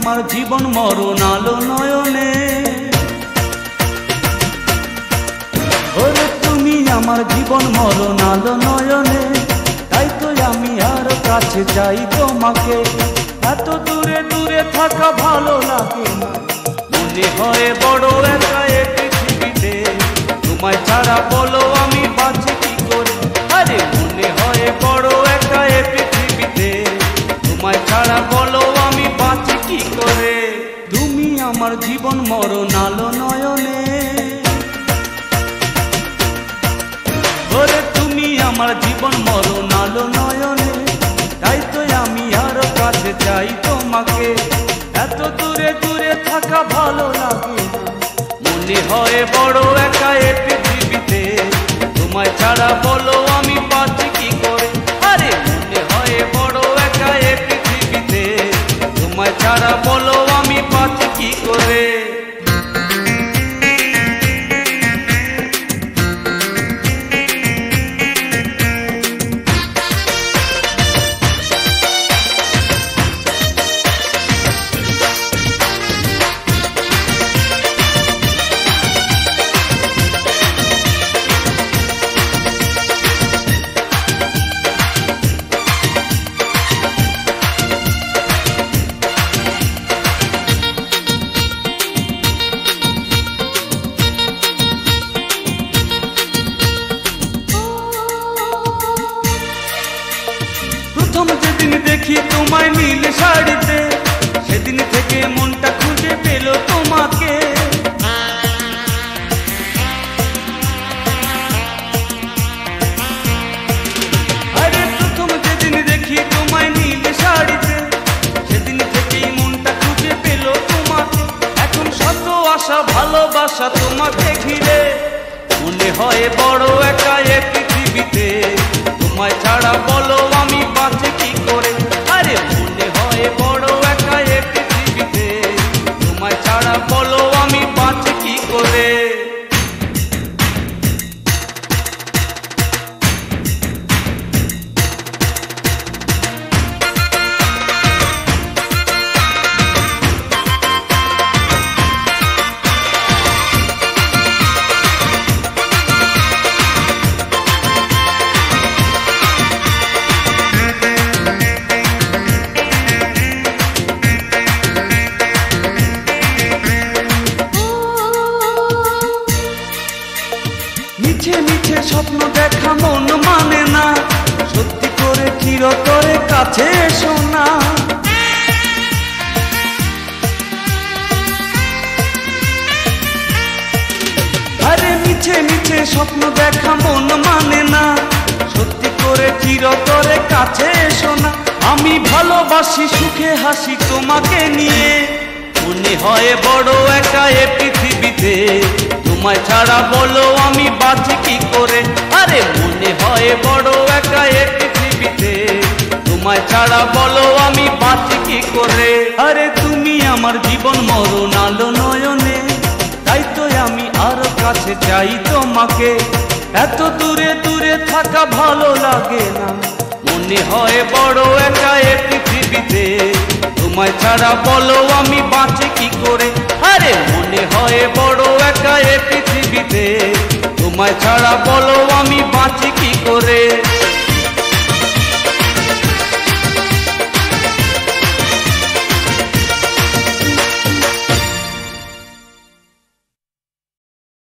আমার জীবন মরণ আলো নয়নে। ওরে তুমি আমার জীবন মরণ আলো নয়নে, তাই তো আমি আরো কাছে চাই তোমাকে। এত দূরে দূরে থাকা ভালো লাগে না, মনে হয় বড় একা এ পৃথিবীতে। তোমায় ছাড়া বলো আমি বাঁচি কি করে, আরে মনে হয় বড় একা এ পৃথিবীতে। তোমায় ছাড়া বলো আমি বাঁচি কি করে। তুমি আমার জীবন মরণ আলো নয়নে। ওরে তুমি আমার জীবন মরণ আলো নয়নে, তাই তো আমি আরো কাছে চাই তোমাকে। এত দূরে দূরে থাকা ভালো লাগে না, মনে হয় বড় একা এ পৃথিবীতে। তোমায় ছাড়া বলো আমি বাঁচি কি করে, আরে মনে হয় বড় একা এ পৃথিবীতে। তোমায় ছাড়া বলো আমি বাঁচি কি করে। প্রথম যেদিন দেখি তোমায় নীল শাড়িতে, সেদিন থেকে মনটা খুঁজে পেল তোমাকে। আরে প্রথম যেদিন দেখি তোমায় নীল শাড়িতে, সেদিন থেকেই মনটা খুঁজে পেল তোমাকে। এখন শত আশা ভালোবাসা তোমাকে ঘিরে, মনে হয় বড় একা এ পৃথিবীতে। তোমায় ছাড়া বলো আমি বাঁচি কি করে, আরে মনে হয় বড় একা এ পৃথিবীতে। তোমায় ছাড়া বলো আমি বাঁচি কি করে। মিছে মিছে স্বপ্ন দেখা মন মানে না, সত্যি করে চিরতরে কাছে এসো না। আরে মিছে মিছে স্বপ্ন দেখা মন মানে না, সত্যি করে চিরতরে কাছে এসো না। আমি ভালোবাসি সুখে হাসি তোমাকে নিয়ে, মনে হয় বড় একা এ পৃথিবীতে। তোমায় ছাড়া বলো আমি বাঁচি কি করে, আরে মনে হয় বড় একা এ পৃথিবীতে। তোমায় ছাড়া বলো আমি বাঁচি কি করে। আরে তুমি আমার জীবন মরণ আলো নয়নে, তাই তো আমি আরো কাছে চাই তোমাকে। এত দূরে দূরে থাকা ভালো লাগে না, মনে হয় বড় একা এ পৃথিবীতে। তোমায় ছাড়া বলো আমি বাঁচি কি করে, আরে মনে হয় বড় একা এ পৃথিবীতে। তোমায় ছাড়া বলো